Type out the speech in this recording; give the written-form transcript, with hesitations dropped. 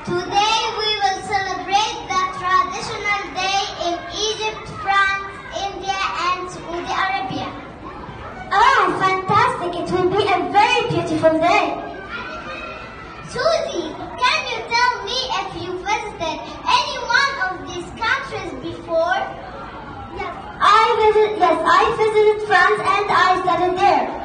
Today we will celebrate the traditional day in Egypt, France, India and Saudi Arabia. Oh, fantastic! It will be a very beautiful day. Susie, can you tell me if you visited any one of these countries before? Yes, I visited France and I studied there.